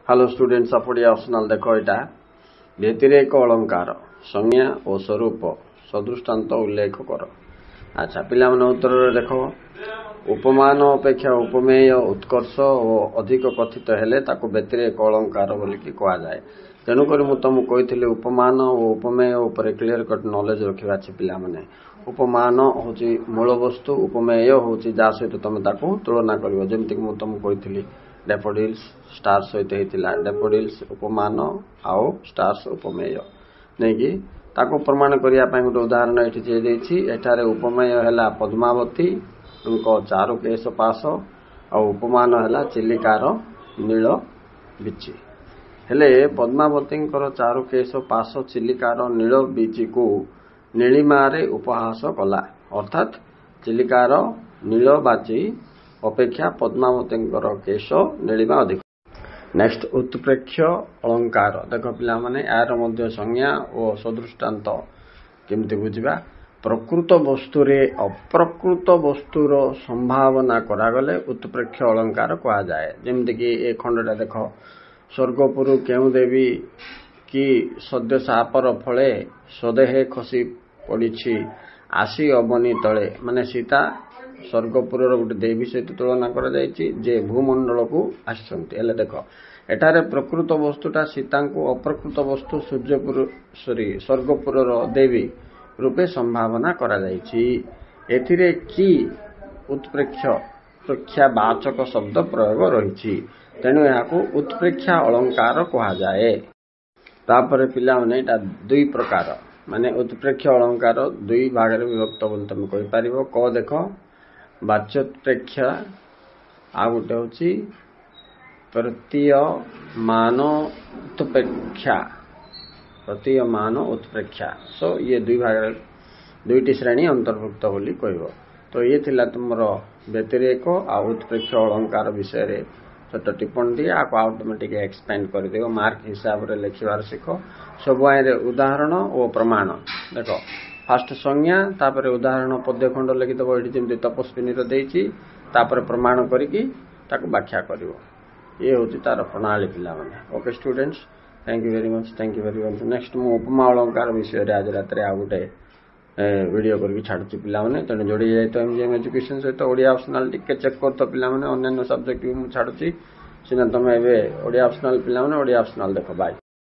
Hello students of optional देखो एटा व्यतिरेक अलंकार संज्ञा और स्वरूप सदृष्टांत उल्लेख कर। अच्छा पिला माने उत्तर देखो उपमान अपेक्षा उपमेय उत्कर्ष और अधिक कथित हेले ताको व्यतिरेक अलंकार बोली कि कहा जाए। तेणुक मु तुमको कही उपमान और उपमेय उपर क्लीयर कट नॉलेज रखा पिला माने। उपमान हूँ मूल वस्तु, उपमेय हूँ जहाँ सहित तुम तुलना कर। जमीक मुझे तुमको कही डेफोडिल्स स्टार सहित होता डेफोडिल्स उपमान आउ स्टार्स उपमेय नहीं कि ताको प्रमाण करने गोटे उदाहरण ये एठारे उपमेय है पद्मावती उनको चारु केश पास और उपमान है चिलिकार नील बीची। हेले पद्मावती चारु केश पास चिलिकार नील बीची को नीलिमारे उपहास कला अर्थात चिलिकार नील बाची अपेक्षा पद्मावती केश नीलिमा अधिक। नेक्स्ट उत्प्रेक्ष अलंकार देख पिला माने यार मध्य संज्ञा और सदृष्टांत केमती बुझा। प्रकृत वस्तुरे अप्रकृत वस्तुर संभावना करागले उत्प्रेक्ष अलंकार कहा जाए। जमीक ये खंडटा देख स्वर्गपुरु केउ देवी कि सद्य सापर फले स्वदेहे खसी पड़ी आसी अबनी तले माने सीता स्वर्गपुर गोटे देवी सहित तुलना कर भूमंडल को आसते। देख एठारे प्रकृत वस्तुटा सीता को अप्रकृत वस्तु सूर्यपुर स्वर्गपुर देवी रूपे संभावना करा एथिरे कि उत्प्रेक्ष प्रेक्षावाचक शब्द प्रयोग रही तेणु यहाँ उत्प्रेक्षा अलंकार कहा जाए। तापर पिला माने दुई प्रकार माने उत्प्रेक्ष अलंकार दुई भाग में विभक्त बोली तुम कही पार। क देख वाच्योत्प्रेक्ष आ गोटे हूँ प्रतीयमान उत्प्रेक्षा। सो ये दुई भाग दुईटी श्रेणी अंतर्भुक्त बोली कह। तो ये थिला तुमर व्यतिरेक आ उत्प्रेक्ष अलंकार विषय रे छोट टिप्पणी दिए आपको ऑटोमेटिक एक्सपेंड कर देव मार्क हिसाब रे लिखिबार सीख। सब आए उदाहरण और प्रमाण देख फास्ट संज्ञा तापर उदाहरण पद्य खंड लिखिदेव ये जमी तपस्विनी देती प्रमाण करके व्याख्या कर। ये हूँ तार प्रणाली पिला माने। Okay students thank you very much. Next मु उपमा अलंकार विषय आज रात आ गोटे वीडियो करके छाड़ुची पिला माने। तेणु जोड़ी जाए तो एमजीएम एजुकेशन सहित ओडिया ऑप्शनल टिके चेक कर तो पिला माने। अन्य सब्जेक्ट भी मु छाड़ुची सीना तुम ए ओडिया ऑप्शनल पिला माने ओडिया ऑप्शनल देख बाय।